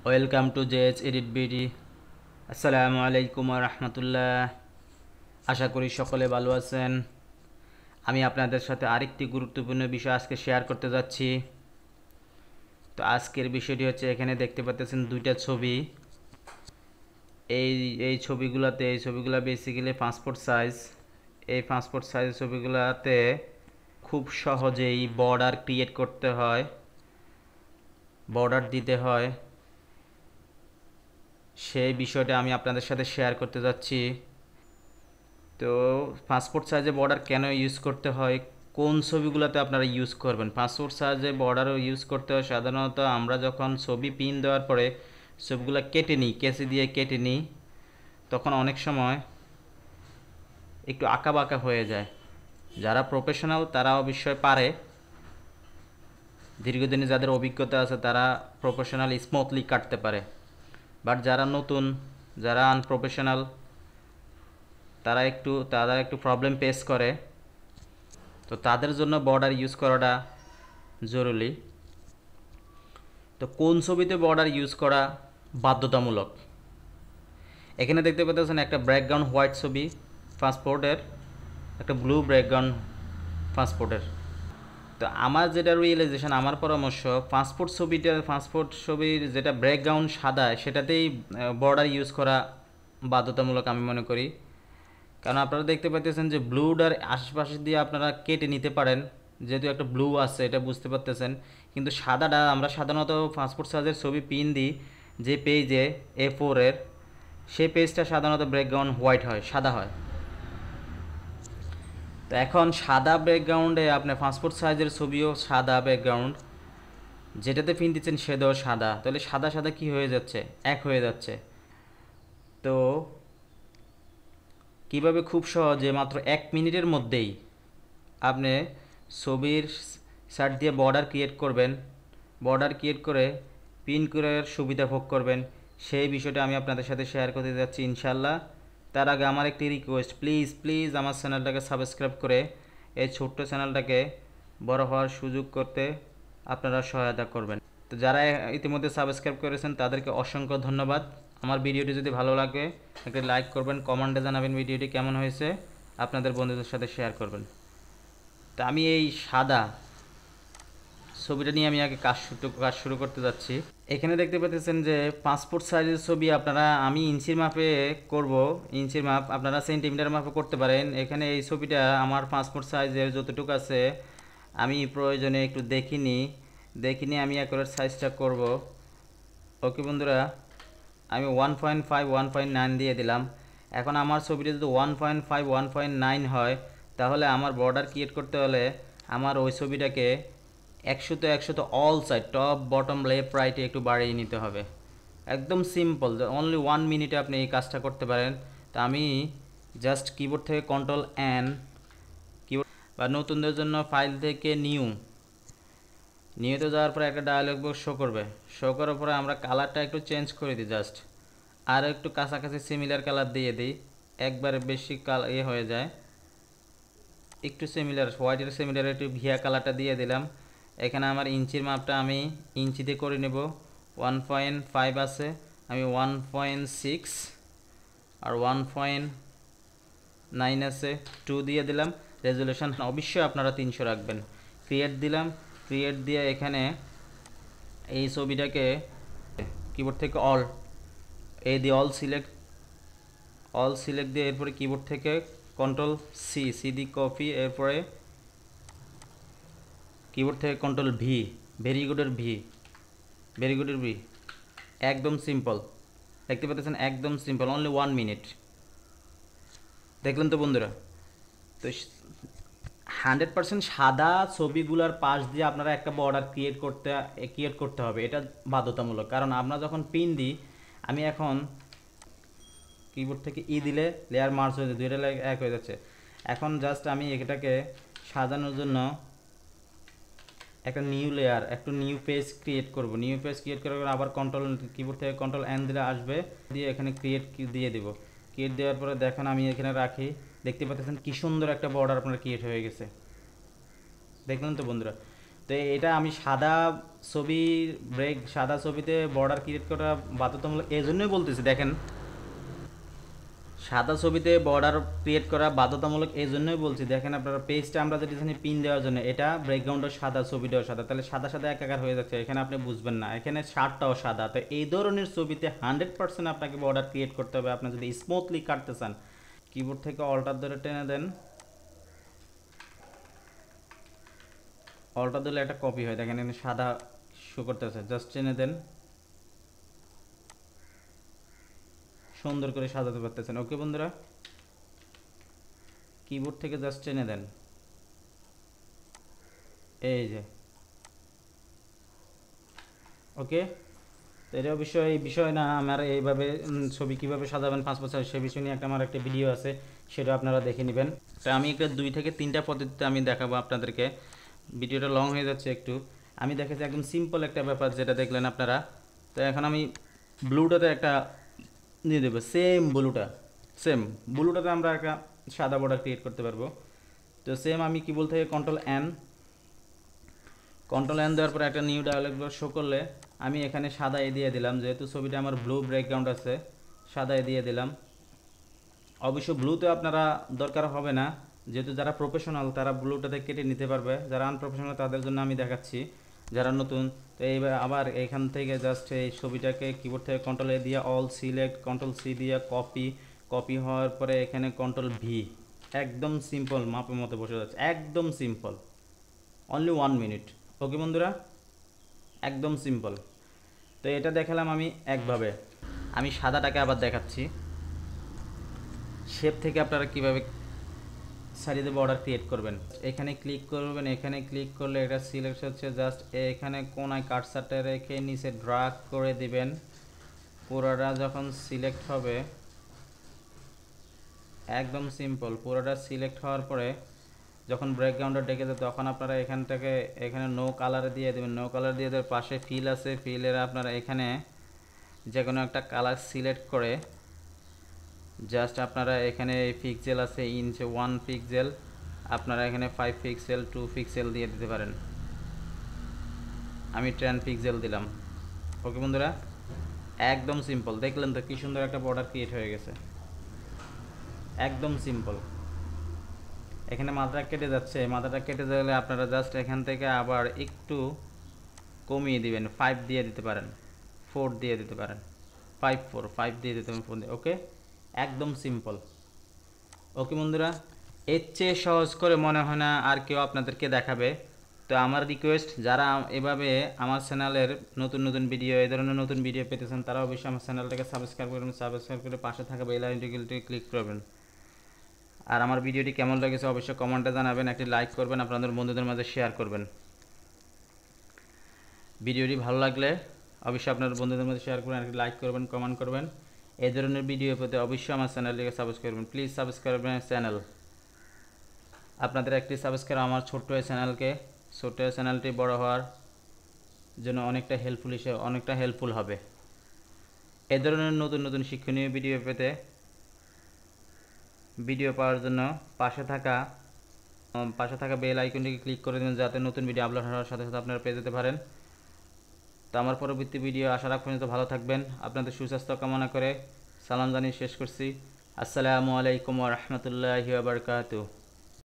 Welcome to JH edit BD. আসসালামু আলাইকুম ওয়া রাহমাতুল্লাহ। আশা করি সকলে ভালো আছেন। আমি আপনাদের সাথে আরেকটি গুরুত্বপূর্ণ বিষয় আজকে শেয়ার করতে যাচ্ছি। তো আজকের বিষয়টি হচ্ছে, এখানে দেখতে পাচ্ছেন দুইটা ছবি। এই এই ছবিগুলো বেসিক্যালি পাসপোর্ট সাইজ। এই পাসপোর্ট সাইজ ছবিগুলোতে খুব সহজেই বর্ডার ক্রিয়েট করতে হয়, বর্ডার দিতে হয়। সেই বিষয়টা আমি আপনাদের সাথে শেয়ার করতে যাচ্ছি। তো পাসপোর্ট সাইজে বর্ডার কেন ইউজ করতে হয়, কোন ছবিগুলোতে আপনারা ইউজ করবেন। পাসপোর্ট সাইজে বর্ডারও ইউজ করতে হয় সাধারণত আমরা যখন ছবি পিন দেওয়ার পরে ছবিগুলো কেটে নিই, কেসি দিয়ে কেটে নিই, তখন অনেক সময় একটু আঁকা বাঁকা হয়ে যায়। যারা প্রফেশনাল তারা অবশ্যই পারে, দীর্ঘদিনে যাদের অভিজ্ঞতা আছে তারা প্রফেশনাল স্মুথলি কাটতে পারে। বাট যারা নতুন, যারা আনপ্রফেশনাল, তারা একটু প্রবলেম ফেস করে। তো তাদের জন্য বর্ডার ইউজ করাটা জরুরি। তো কোন ছবিতে বর্ডার ইউজ করা বাধ্যতামূলক, এখানে দেখতে পাচ্ছেন একটা ব্যাকগ্রাউন্ড হোয়াইট ছবি পাসপোর্টের, একটা ব্লু ব্যাকগ্রাউন্ড পাসপোর্টের। তো আমার যেটা রিয়েলাইজেশন, আমার পরামর্শ, পাসপোর্ট ছবির যেটা ব্যাকগ্রাউন্ড সাদা সেটাতেই বর্ডার ইউজ করা বাধ্যতামূলক আমি মনে করি। কারণ আপনারা দেখতে পাচ্ছেন যে ব্লুটার আশেপাশে দিয়ে আপনারা কেটে নিতে পারেন, যেহেতু একটা ব্লু আছে এটা বুঝতে পারতেছেন। কিন্তু সাদাটা আমরা সাধারণত পাসপোর্ট সাইজের ছবি পিন দিই যে পেজে A4-এর, সেই পেজটা সাধারণত ব্যাকগ্রাউন্ড হোয়াইট হয়, সাদা হয়। তো এখন সাদা ব্যাকগ্রাউন্ডে আপনার পাসপোর্ট সাইজের ছবিও সাদা ব্যাকগ্রাউন্ড, যেটাতে পিন দিচ্ছেন সেটাও সাদা, তাহলে সাদা সাদা কি হয়ে যাচ্ছে, এক হয়ে যাচ্ছে। তো কিভাবে খুব সহজে মাত্র 1 মিনিটের মধ্যেই আপনি ছবির সাইড দিয়ে বর্ডার ক্রিয়েট করবেন, বর্ডার ক্রিয়েট করে পিন করার সুবিধা ভোগ করবেন, সেই বিষয়টা আমি আপনাদের সাথে শেয়ার করতে যাচ্ছি ইনশাল্লাহ। তার আগে আমার একটি রিকোয়েস্ট, প্লিজ প্লিজ আমার চ্যানেলটাকে সাবস্ক্রাইব করে এই ছোট্ট চ্যানেলটাকে বড় হওয়ার সুযোগ করতে আপনারা সহায়তা করবেন। তো যারা ইতিমধ্যে সাবস্ক্রাইব করেছেন তাদেরকে অসংখ্য ধন্যবাদ। আমার ভিডিওটি যদি ভালো লাগে একটা লাইক করবেন, কমেন্টে জানাবেন ভিডিওটি কেমন হয়েছে, আপনাদের বন্ধুদের সাথে শেয়ার করবেন। তা আমি এই সাদা ছবিটা নিয়ে আমি আগে কাজ শুরু করতে যাচ্ছি। এখানে দেখতে পাচ্ছেন যে পাসপোর্ট সাইজের ছবি আমি ইঞ্চির মাপে করব। ইঞ্চির মাপ আপনারা সেন্টিমিটার মাপে করতে পারেন। এখানে এই ছবিটা আমার পাসপোর্ট সাইজের যতটুকু আছে আমি প্রয়োজনে একটু দেখিনি আমি একবার সাইজটা করব। ওকে বন্ধুরা, আমি 1.5 1.9 দিয়ে দিলাম। এখন আমার ছবিটা যদি 1.5 1.9 হয়, তাহলে আমার বর্ডার ক্রিয়েট করতে হলে আমার ওই ছবিটাকে 100 all side, top bottom left রাইটে একটু বাড়িয়ে নিতে হবে। একদম সিম্পল, অনলি 1 মিনিটে আপনি এই কাজটা করতে পারেন। তো আমি জাস্ট কিবোর্ড থেকে Ctrl+N, কিবোর্ড বা নতুনদের জন্য ফাইল থেকে নিউতে যাওয়ার পরে একটা ডায়ালগ বক্স শো করবে। শো করার পরে আমরা কালারটা একটু চেঞ্জ করে দিই, জাস্ট আর একটু কাছাকাছি সিমিলার কালার দিয়ে দিই। একবারে বেশি হয়ে যায়, একটু সিমিলার, হোয়াইটের সিমিলার একটু ভিয়া কালারটা দিয়ে দিলাম। এখানে আমার ইঞ্চির মাপটা আমি ইঞ্চিতে করে নেব। 1.5 আছে, আমি 1.6, আর 1.9 আছে, 2 দিয়ে দিলাম। রেজুলেশন অবশ্যই আপনারা 300 রাখবেন। ক্রিয়েট দিলাম, ক্রিয়েট দিয়ে এখানে এই ছবিটাকে কিবোর্ড থেকে দিয়ে অল সিলেক্ট দিয়ে এরপরে কিবোর্ড থেকে Ctrl+C দিয়ে কপি, এরপরে কিবোর্ড থেকে Ctrl+V, ভেরি গুডের ভি। একদম সিম্পল, দেখতে পাচ্ছেন একদম সিম্পল, অনলি 1 মিনিট। দেখলেন তো বন্ধুরা? তো 100% সাদা ছবিগুলোর পাশ দিয়ে আপনারা একটা বর্ডার ক্রিয়েট করতে হবে, এটা বাধ্যতামূলক। কারণ আমরা যখন পিন দিই, আমি এখন কিবোর্ড থেকে দিলে লেয়ার মার্জ হয়ে যায়, দুইটা এক হয়ে যাচ্ছে। এখন জাস্ট আমি এটাকে সাজানোর জন্য একটা নিউ পেজ ক্রিয়েট করব। নিউ পেজ ক্রিয়েট করার পর আবার কিবোর্ড থেকে Ctrl+N দিলে আসবে, দিয়ে এখানে ক্রিয়েট দিয়ে দেব। ক্রিয়েট দেওয়ার পরে দেখেন আমি এখানে রাখি, দেখতে পাচ্ছেন কি সুন্দর একটা বর্ডার আপনার ক্রিয়েট হয়ে গেছে। দেখলেন তো বন্ধুরা? তো তো এটা আমি সাদা ছবির সাদা ছবিতে বর্ডার ক্রিয়েট করা বাধ্যতামূলক এই জন্যই বলতেছি। দেখেন, সাদা ছবিতে বর্ডার ক্রিয়েট করা বাধ্যতামূলক এই জন্যই বলছি। দেখেন আপনারা পেজটা আমরা যেটা এখানে পিন দেওয়ার জন্য, এটা ব্যাকগ্রাউন্ডও সাদা, ছবিটাও সাদা, তাহলে সাদা সাদা একাকার হয়ে যাচ্ছে, এখানে আপনি বুঝবেন না। এখানে শার্টটাও সাদা। তো এই ধরনের ছবিতে 100% আপনাকে বর্ডার ক্রিয়েট করতে হবে। আপনি যদি স্মুথলি কাটতে চান, কিবোর্ড থেকে অল্টার ধরে টেনে দেন, অল্টার দিলে একটা কপি হয়। দেখেন এখানে সাদা শো করতেছে, জাস্ট টেনে দেন, সুন্দর করে সাজাতে পারতেছেন। ওকে বন্ধুরা, কিবোর্ড থেকে জাস্ট টেনে দেন, এই যে। ওকে, তো এটা অবশ্যই এই বিষয় না, আমার এইভাবে ছবি কীভাবে সাজাবেন 5 বছর, সে বিষয় নিয়ে আমার একটা ভিডিও আছে, সেটা আপনারা দেখে নেবেন। তো আমি একটা 2 থেকে 3টা পদ্ধতিতে আমি দেখাবো আপনাদেরকে। ভিডিওটা লং হয়ে যাচ্ছে একটু। আমি দেখাচ্ছি একদম সিম্পল একটা ব্যাপার, যেটা দেখলেন আপনারা। তো এখন আমি ব্লুটাতে একটা নিয়ে দেবো, সেম ব্লুটাতে আমরা একটা সাদা বর্ডার ক্রিয়েট করতে পারবো। তো সেম আমি কি বলতে হবে, কন্ট্রোল এন দেওয়ার পরে একটা নিউ ডায়ালগ বক্স শো করলে আমি এখানে সাদা দিয়ে দিলাম, যেহেতু ছবিটা আমার ব্লু ব্যাকগ্রাউন্ড আছে, সাদা দিয়ে দিলাম। অবশ্য ব্লুতে আপনারা দরকার হবে না, যেহেতু যারা প্রফেশনাল তারা ব্লুটাতে কেটে নিতে পারবে, যারা আনপ্রফেশনাল তাদের জন্য আমি দেখাচ্ছি, যারা নতুন। তো এইবার আবার এখান থেকে জাস্ট এই ছবিটাকে কিবোর্ড থেকে কন্ট্রোল এ দিয়ে অল সিলেক্ট, কন্ট্রোল সি দিয়ে কপি হওয়ার পরে এখানে কন্ট্রোল ভি, একদম সিম্পল, মাপের মতো বসে যাচ্ছে, একদম সিম্পল, অনলি 1 মিনিট। ওকে বন্ধুরা, একদম সিম্পল। তো এটা দেখালাম আমি একভাবে। আমি সাদাটাকে আবার দেখাচ্ছি, শেপ থেকে আপনারা কীভাবে সারিতে বর্ডার ক্রিয়েট করবেন। এখানে ক্লিক করবেন, এখানে ক্লিক করলে এটা সিলেক্ট হচ্ছে, জাস্ট এখানে কোনায় কার্সারটা রেখে নিচে ড্রাগ করে দিবেন। পুরোটা যখন সিলেক্ট হবে, একদম সিম্পল, পুরোটা সিলেক্ট হওয়ার পরে যখন ব্যাকগ্রাউন্ডে ডেকে যায় তখন আপনারা এখান থেকে এখানে নো কালার দিয়ে দেবেন। নো কালার দিয়ে দেওয়ার পাশে ফিল আছে, ফিলের আপনারা এখানে যে কোনো একটা কালার সিলেক্ট করে জাস্ট আপনারা এখানে পিক্সেল আছে ইঞ্চে 1 পিক্সেল, আপনারা এখানে 5 পিক্সেল 2 পিক্সেল দিয়ে দিতে পারেন। আমি 10 পিক্সেল দিলাম। ওকে বন্ধুরা, একদম সিম্পল। দেখলেন তো কি সুন্দর একটা বর্ডার ক্রিয়েট হয়ে গেছে, একদম সিম্পল। এখানে মাথাটা কেটে যাচ্ছে, মাথাটা কেটে গেলে আপনারা জাস্ট এখান থেকে আবার একটু কমিয়ে দিবেন, 5 দিয়ে দিতে পারেন, 4 দিয়ে দিতে পারেন, 5 দিয়ে দিতে পারেন 4 দিয়ে। ওকে, একদম সিম্পল। ওকে বন্ধুরা, এর চেয়ে সহজ করে মনে হয় না আর কেউ আপনাদেরকে দেখাবে। তো আমার রিকোয়েস্ট, যারা এভাবে আমার চ্যানেলের নতুন নতুন ভিডিও, এই ধরনের নতুন ভিডিও পেতেছেন, তারা অবশ্যই আমার চ্যানেলটাকে সাবস্ক্রাইব করবেন, সাবস্ক্রাইব করে পাশে থাকা বেল আইকনটি ক্লিক করবেন। আর আমার ভিডিওটি কেমন লেগেছে অবশ্যই কমেন্টে জানাবেন, একটি লাইক করবেন, আপনাদের বন্ধুদের মাঝে শেয়ার করবেন। ভিডিওটি ভালো লাগলে অবশ্যই আপনার বন্ধুদের মধ্যে শেয়ার করবেন, একটি লাইক করবেন, কমেন্ট করবেন। এই ধরনের ভিডিও পেতে অবশ্যই আমার চ্যানেলটিকে সাবস্ক্রাইব করবেন। প্লিজ সাবস্ক্রাইব করবেন চ্যানেল। আপনাদের একটি সাবস্ক্রাইব আমার ছোট্ট চ্যানেলটি বড় হওয়ার জন্য অনেকটা হেল্পফুল হবে। এই ধরনের নতুন নতুন শিক্ষণীয় ভিডিও পাওয়ার জন্য পাশে থাকা বেল আইকনটিকে ক্লিক করে দিন, যাতে নতুন ভিডিও আপলোড হওয়ার সাথে সাথে আপনারা পেয়ে যেতে পারেন। তো আমার পরবর্তী ভিডিও আসার আগ পর্যন্ত ভালো থাকবেন। আপনাদের সুস্বাস্থ্য কামনা করে সালাম জানিয়ে শেষ করছি। আসসালামু আলাইকুম ওয়া রাহমাতুল্লাহি ওয়া বারাকাতুহু।